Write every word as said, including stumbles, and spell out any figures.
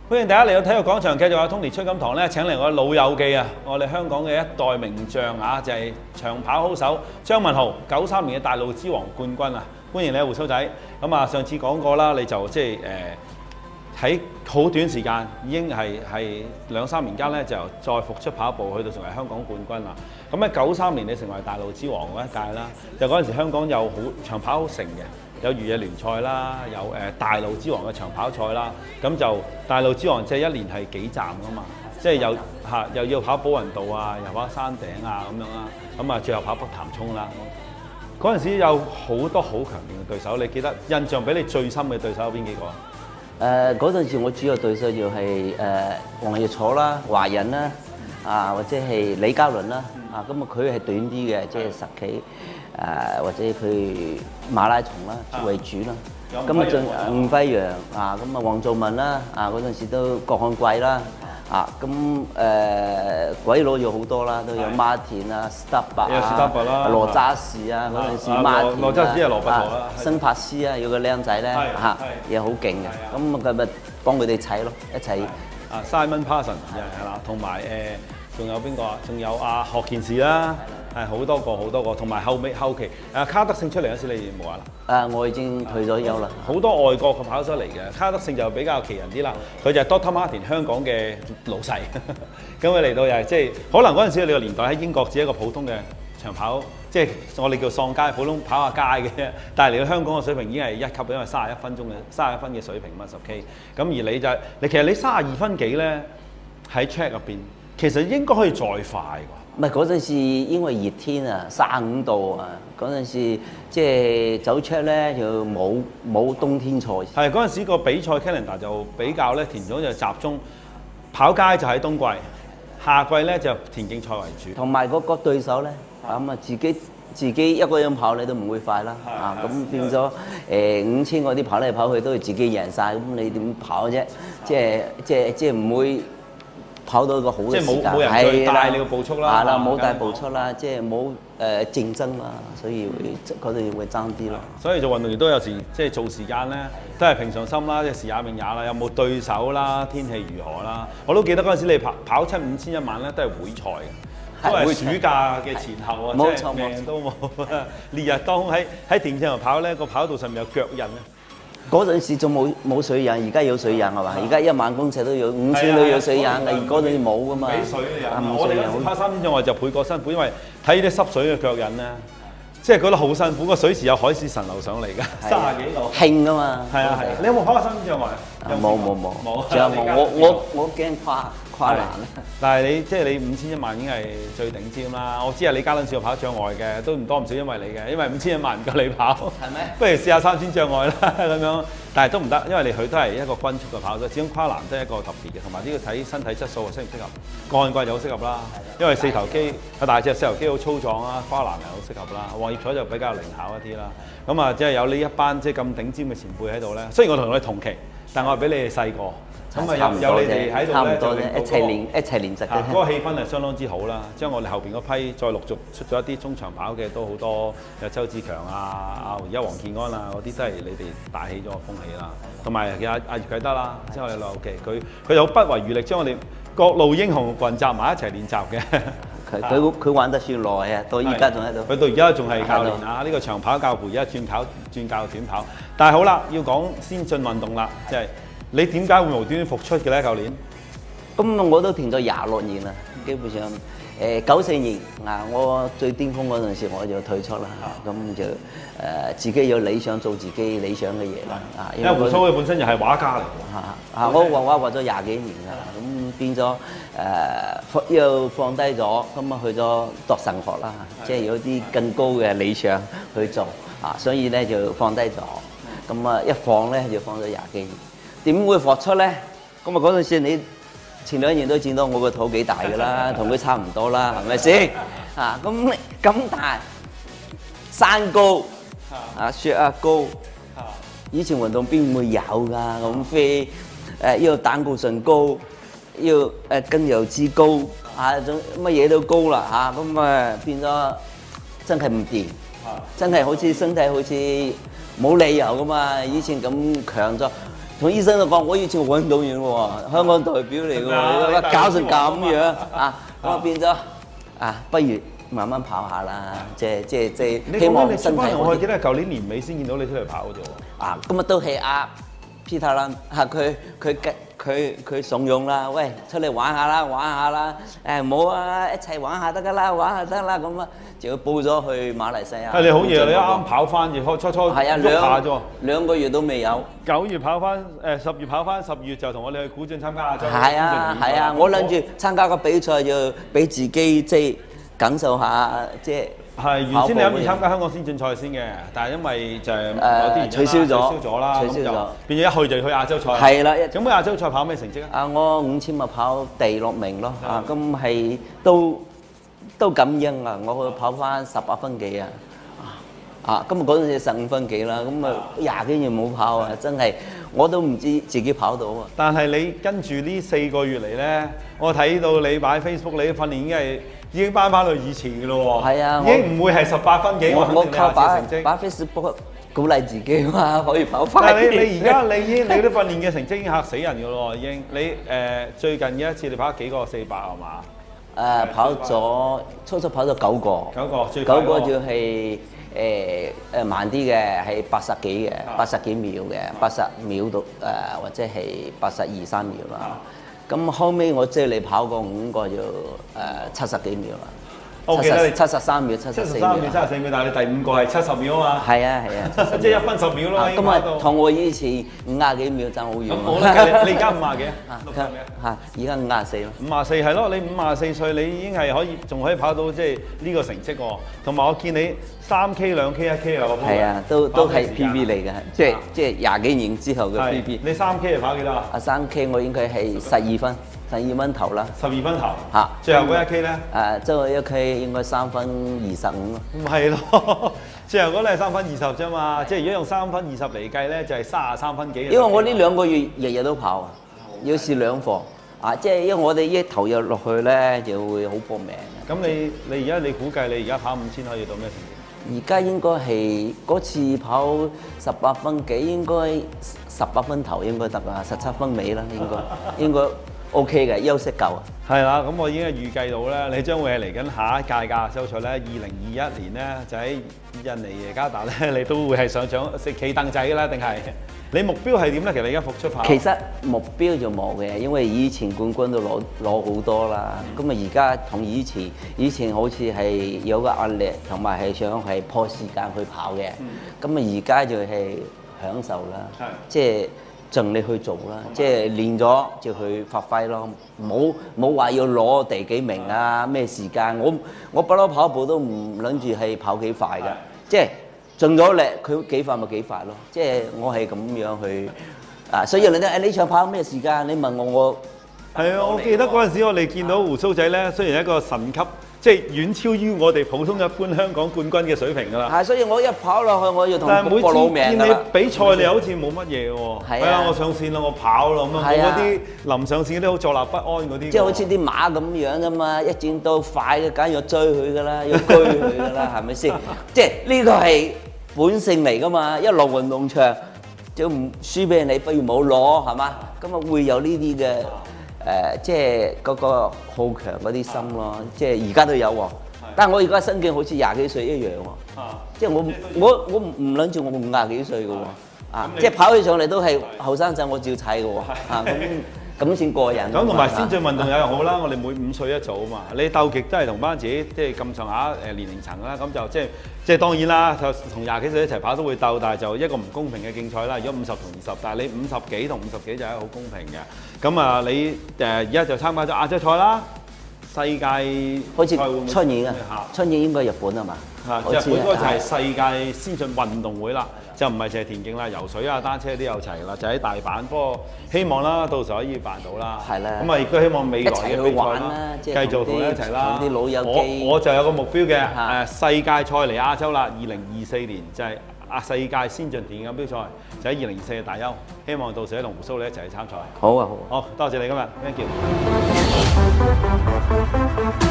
歡迎大家嚟到體育廣場，繼續有 Tony 崔金堂咧請嚟我老友記啊，我哋香港嘅一代名將啊，就係、是、長跑好手張文豪，九三年嘅大路之王冠軍啊！歡迎你啊，胡鬚仔。咁啊，上次講過啦，你就即係誒喺好短時間已經係係兩三年間咧，就再復出跑步，去到成為香港冠軍啦。咁喺九三年你成為大路之王嗰一屆啦，就嗰陣時香港有好長跑好盛嘅。有越野聯賽啦，有誒、呃、大路之王嘅長跑賽啦，咁就大路之王即係一年係幾站噶嘛，即係有嚇、啊、又要跑寶雲道啊，又跑山頂啊咁樣啦，咁啊最後跑北潭涌啦。嗰陣時有好多好強勁嘅對手，你記得印象俾你最深嘅對手有邊幾個？ 誒嗰陣時我主要對手就係誒黃日楚啦、華人啦，啊或者係李嘉倫啦，啊咁啊佢係短啲嘅，即係十幾。誒或者佢馬拉松啦為主啦，咁啊仲吳輝陽啊，咁啊黃造文啦，啊嗰陣時都郭漢貴啦，啊咁誒鬼佬有好多啦，都有馬田啊、斯塔伯啊、羅渣士啊，嗰陣時馬田羅渣士係羅拔陀啦， 新柏斯啊，有個靚仔咧嚇，又好勁嘅，咁啊佢咪幫佢哋砌咯，一齊啊 Simon Parson 係啦，同埋誒仲有邊個啊？仲有阿學健士啦。係好多個好多個，同埋後尾後期誒卡德勝出嚟嗰時，你冇話啦？ 誒，我已經退咗休啦。 好多外國嘅跑手嚟嘅，卡德勝就比較奇人啲啦。佢就係 Doctor Martin 香港嘅老細，咁佢嚟到又係即係可能嗰陣時你個年代喺英國只係一個普通嘅長跑，即係我哋叫喪街普通跑下街嘅啫。但係嚟到香港嘅水平已經係一級，因為三十一分鐘嘅三十一分嘅水平嘛十 K。咁而你就你其實你三十二分幾咧喺 track 入邊，其實應該可以再快㗎。 唔係嗰陣時，因為熱天啊，三十五度啊，嗰陣時即係走出咧就冇冇冬天賽。 係嗰陣時個比賽 calendar 就比較咧，田總就集中跑街就喺冬季，夏季咧就田徑賽為主。 同埋嗰個對手咧，咁啊自己自己一個人跑你都唔會快啦，啊咁變咗誒五千嗰啲跑嚟跑去都係自己贏晒，咁你點跑啫？即係即係即係唔會。跑到個好嘅時間， 冇人再帶你個步速啦， 係啦，冇帶步速啦，即係冇誒競爭啦，所以會嗰度會爭啲咯。 所以做運動員都有時即係做時間咧，都係平常心啦，即係時也命也啦，有冇對手啦，天氣如何啦。我都記得嗰陣時你跑跑出五千一萬咧，都係會賽嘅，都係暑假嘅前後啊，即係命都冇。烈日當空喺喺電車度跑咧，個跑道上面有腳印咧。 嗰陣時仲冇冇水印，而家有水印係嘛？而家一萬公尺都有五千都有水印，而嗰陣冇噶嘛。 俾水嘅人，我哋嗰時跑三千障礙就倍過辛苦，因為睇啲濕水嘅腳印咧，即係覺得好辛苦。個水池有海市蜃樓上嚟㗎，三十幾度。興啊嘛！係啊係。你有冇跑過三千障礙啊？ 冇冇冇冇。仲有冇？我我我驚跨跨欄咧。 但係你即係你五千一萬已經係最頂尖啦。我知啊，李嘉倫試過跑障礙嘅，都唔多唔少因為你嘅，因為五千一萬唔夠你跑。係咩？不如試下三千障礙啦咁樣。但係都唔得，因為你佢都係一個均速嘅跑者，始終跨欄都係一個特別嘅，同埋呢個睇身體質素適唔適合。幹季就好適合啦，因為四頭肌啊大隻，四頭肌好粗壯啊，跨欄係好適合啦。黃葉彩就比較靈巧一啲啦。咁啊，即係有呢一班即係咁頂尖嘅前輩喺度咧。雖然我同你同期，但我係比你哋細個。咁啊有有你哋喺度咧，就令到一齊練一齊練習嘅。 嗰個氣氛係相當之好啦。將我哋後邊嗰批再陸續出咗一啲中長跑嘅都好多，有周志強啊、而家黃健安啊嗰啲都係你哋帶起咗個風氣啦。同埋阿阿葉啟德啦，即係我哋老友記，佢佢有不遺餘力將我哋各路英雄混集埋一齊練習嘅。 佢佢佢玩得算耐啊，到而家仲喺度。 佢到而家仲係教練啊！呢個長跑教父而家轉跑轉教短跑。但係好啦，要講先進運動啦，即係。你點解會無端端復出嘅咧？舊年咁我都停咗廿六年啦，基本上誒九四年啊，我最巔峰嗰陣時我就退出啦，咁就誒自己有理想做自己理想嘅嘢啦，啊， 因為胡鬚佢本身又係畫家嚟嚇嚇，我畫畫畫咗廿幾年啦，咁變咗誒又放低咗，咁啊去咗讀神學啦，即係有啲更高嘅理想去做啊，所以咧就放低咗，咁啊一放咧就放咗廿幾年。點會復出咧？咁啊嗰陣時你前兩年都見到我個肚幾大㗎啦，同佢差唔多啦，係咪先？啊咁咁大，山高啊雪啊高，以前運動邊會有㗎咁飛？誒要膽固醇高，要誒筋油脂高，啊總乜嘢都高啦嚇，咁啊變咗真係唔掂，真係好似身體好似冇理由㗎嘛，以前咁強咗。 同醫生就講，我以前運動員喎，香港代表嚟嘅喎，搞成咁樣啊，咁啊變咗啊，不如慢慢跑下啦，即係即係即係希望身體好啲。 我記得係舊年年尾先見到你出嚟跑嘅啫喎。 啊，咁啊都係阿 Peter 啦，嚇佢佢佢佢慫恿啦，喂出嚟玩下啦，玩下啦，誒冇啊，一齊玩下得㗎啦，玩下得啦，咁啊就報咗去馬來西亞。 係你好嘢，你啱啱跑翻，亦初初係啊， 喐下啫喎， 兩個月都未有。 九月跑翻，誒十月跑翻，十月就同我哋去古晉參加亞洲。 係啊係啊，我諗住參加個比賽就俾自己即係感受下即係。 係原先你諗住參加香港先進賽先嘅，但係因為就係有啲原因取消咗， 取消咗啦， 取消咗， 變咗一去就去亞洲賽。 係啦， 咁亞洲賽跑咩成績啊？ 啊，我五千咪跑第六名咯，啊，咁係都都感恩啊！我跑翻十八分幾啊，啊，今日嗰陣時十五分幾啦，咁啊廿幾年冇跑啊，真係我都唔知自己跑到啊！ 但係你跟住呢四個月嚟咧，我睇到你擺 Facebook，你嘅訓練已經係。已經翻翻去以前嘅咯喎， 係啊， 已經唔會係十八分幾， 我我靠擺成績擺 Facebook 鼓勵自己嘛，可以跑快。 但係你你而家你已經你啲訓練嘅成績已經嚇死人嘅咯喎，已經你誒、呃、最近嘅一次你跑幾個四百係嘛？ 誒、呃、跑咗初初跑咗九個， 九個最快九個就係誒誒慢啲嘅，係八十幾嘅，八十幾秒嘅，八十秒到誒、呃、或者係八十二三秒啦。咁後尾我即係你跑過五個就誒七十幾秒啦， 我記得你七十三秒、七十四秒、 七十四秒，但係你第五個係七十秒啊嘛。 係啊係啊， 即係一分十秒啦。 咁啊，同我以前五廿幾秒爭好遠。 咁好啦，你而家五廿幾啊？六十咩？ 嚇，而家五廿四咯。 五廿四係咯，你五廿四歲，你已經係可以，仲可以跑到即係呢個成績喎。同埋我見你三 K、兩 K、一 K 啊， 係啊，都都係 P B 嚟嘅，即係即係廿幾年之後嘅 P B。 你三 K 係跑幾多啊？ 啊，三 K 我應該係十二分，十二分頭啦。 十二分頭嚇， 最後嗰一 K 咧？ 誒，最後一 K 應該三分二十五咯。 唔係咯，最後嗰咧係三分二十啫嘛，即係如果用三分二十嚟計咧，就係三十三分幾。 因為我呢兩個月日日都跑啊，要試兩課啊，即係因為我哋一投入落去咧，就會好搏命。 咁你你而家你估計你而家跑五千可以到咩成績？ 而家應該係嗰次跑十八分幾，應該十八分頭應該得啊，十七分尾啦，應該應該 OK 嘅，休息夠啊。 係啦，咁我已經係預計到咧，你將會係嚟緊下一屆嘅亞洲賽咧，二零二一年咧就喺印尼耶加達咧，你都會係上獎食企凳仔㗎啦，定係你目標係點咧？其實你而家復出跑。其實目標就冇嘅，因為以前冠軍都攞攞好多啦。咁啊而家同以前，以前好似係有個壓力，同埋係想係破時間去跑嘅。咁啊而家就係享受啦，即係盡力去做啦，即係練咗就去發揮咯。冇冇話要攞第幾名啊咩時間？我我不嬲跑步都唔諗住係跑幾快㗎，即係。盡咗力，佢幾快咪幾快咯，即係我係咁樣去啊，所以你咧，誒呢場跑咩時間？你問我我係啊，我記得嗰陣時我哋見到鬍鬚仔咧，雖然係一個神級，即係遠超於我哋普通一般香港冠軍嘅水平㗎啦。 係，所以我一跑落去我要同但係每搏老命㗎啦。 次見你比賽你好似冇乜嘢喎，係啊，我上線啦，我跑啦咁樣，冇嗰啲臨上線嗰啲好坐立不安嗰啲。 即係好似啲馬咁樣㗎嘛，一轉到快嘅梗係要追佢㗎啦，要追佢㗎啦，係咪先？即係呢個係本性嚟㗎嘛，一落運動場就唔輸俾你，不如冇攞係嘛？咁啊會有呢啲嘅誒，即係嗰個好強嗰啲心咯。即係而家都有喎，但係我而家身境好似廿幾歲一樣喎。即係我我我唔唔諗住我五廿幾歲㗎喎。啊，即係跑起上嚟都係後生仔，我照砌㗎喎。啊咁。咁先過癮。咁同埋先進運動又好啦，我哋每五歲一組啊嘛，你鬥極都係同班自己即係咁上下誒年齡層啦，咁就即係即係當然啦，就同廿幾歲一齊跑都會鬥，但係就一個唔公平嘅競賽啦。如果五十同二十，但係你五十幾同五十幾就係好公平嘅。咁啊，你誒而家就參加咗亞洲賽啦，世界好似出年啊，出年應該日本啊嘛。 嚇，日本嗰個就係世界先進運動會啦。就唔係淨係田徑啦，游水啊、單車都有齊啦，就喺大阪。不過希望啦，到時可以辦到啦。係啦。咁啊，亦都希望未來嘅比賽啦，繼續同你一齊啦。 啲老友記。 我我就有個目標嘅，誒世界賽嚟亞洲啦，二零二四年就係啊世界先進田徑錦標賽，就喺二零二四嘅大邱。希望到時喺同鬍鬚你一齊去參賽。 好啊，好啊。 好多謝你今日，thank you。